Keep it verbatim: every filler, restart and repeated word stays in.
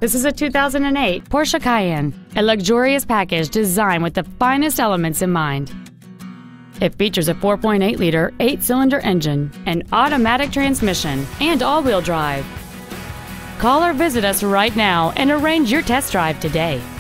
This is a two thousand eight Porsche Cayenne, a luxurious package designed with the finest elements in mind. It features a four point eight liter eight-cylinder engine, an automatic transmission, and all-wheel drive. Call or visit us right now and arrange your test drive today.